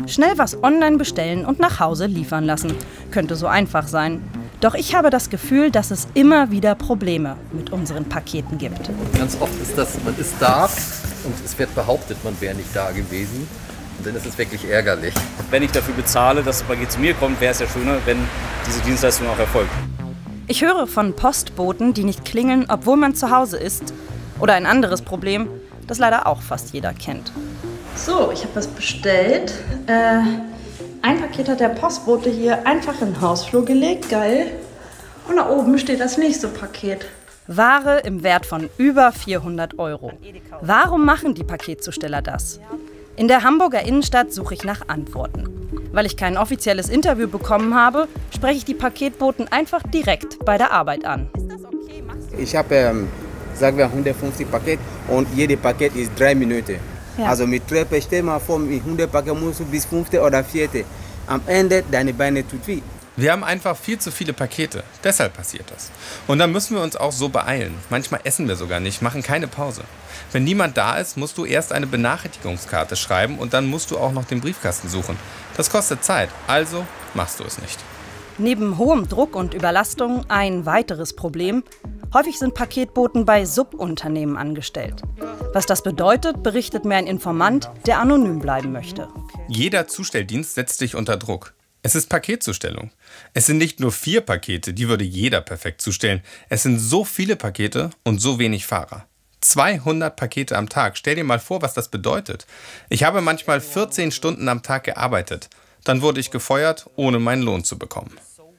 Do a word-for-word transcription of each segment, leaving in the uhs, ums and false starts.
Schnell was online bestellen und nach Hause liefern lassen. Könnte so einfach sein. Doch ich habe das Gefühl, dass es immer wieder Probleme mit unseren Paketen gibt. Ganz oft ist das, man ist da und es wird behauptet, man wäre nicht da gewesen. Und dann ist es wirklich ärgerlich. Wenn ich dafür bezahle, dass das Paket zu mir kommt, wäre es ja schöner, wenn diese Dienstleistung auch erfolgt. Ich höre von Postboten, die nicht klingeln, obwohl man zu Hause ist. Oder ein anderes Problem, das leider auch fast jeder kennt. So, ich habe was bestellt. Äh, ein Paket hat der Postbote hier einfach in den Hausflur gelegt, geil. Und da oben steht das nächste Paket. Ware im Wert von über vierhundert Euro. Warum machen die Paketzusteller das? In der Hamburger Innenstadt suche ich nach Antworten. Weil ich kein offizielles Interview bekommen habe, spreche ich die Paketboten einfach direkt bei der Arbeit an. Ich habe, ähm, sagen wir, hundertfünfzig Pakete und jedes Paket ist drei Minuten. Ja. Also mit Treppe, stell mal vor, mit hundert Paketen musst du bis fünfte oder vierte. Am Ende, deine Beine tut weh. Wir haben einfach viel zu viele Pakete. Deshalb passiert das. Und dann müssen wir uns auch so beeilen. Manchmal essen wir sogar nicht, machen keine Pause. Wenn niemand da ist, musst du erst eine Benachrichtigungskarte schreiben und dann musst du auch noch den Briefkasten suchen. Das kostet Zeit, also machst du es nicht. Neben hohem Druck und Überlastung ein weiteres Problem. Häufig sind Paketboten bei Subunternehmen angestellt. Was das bedeutet, berichtet mir ein Informant, der anonym bleiben möchte. Jeder Zustelldienst setzt dich unter Druck. Es ist Paketzustellung. Es sind nicht nur vier Pakete, die würde jeder perfekt zustellen. Es sind so viele Pakete und so wenig Fahrer. zweihundert Pakete am Tag. Stell dir mal vor, was das bedeutet. Ich habe manchmal vierzehn Stunden am Tag gearbeitet. Dann wurde ich gefeuert, ohne meinen Lohn zu bekommen.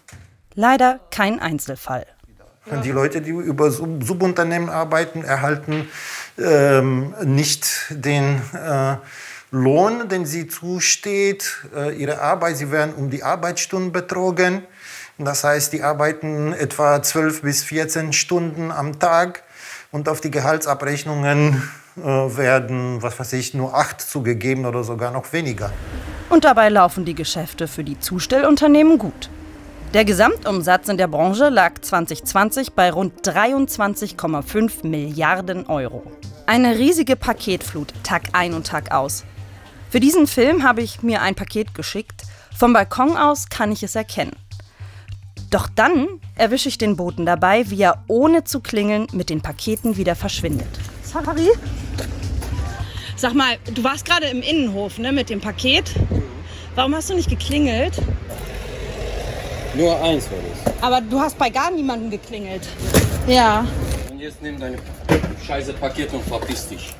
Leider kein Einzelfall. Die Leute, die über Subunternehmen arbeiten, erhalten ähm, nicht den äh, Lohn, den sie zusteht, äh, ihre Arbeit. Sie werden um die Arbeitsstunden betrogen. Das heißt, die arbeiten etwa zwölf bis vierzehn Stunden am Tag und auf die Gehaltsabrechnungen äh, werden, was weiß ich, nur acht zugegeben oder sogar noch weniger. Und dabei laufen die Geschäfte für die Zustellunternehmen gut. Der Gesamtumsatz in der Branche lag zwanzig zwanzig bei rund dreiundzwanzig Komma fünf Milliarden Euro. Eine riesige Paketflut, Tag ein und Tag aus. Für diesen Film habe ich mir ein Paket geschickt. Vom Balkon aus kann ich es erkennen. Doch dann erwische ich den Boten dabei, wie er ohne zu klingeln mit den Paketen wieder verschwindet. Sorry. Sag mal, du warst gerade im Innenhof, ne, mit dem Paket. Warum hast du nicht geklingelt? Nur eins war das. Aber du hast bei gar niemandem geklingelt. Ja. Und jetzt nimm deine scheiße Paket und verpiss dich.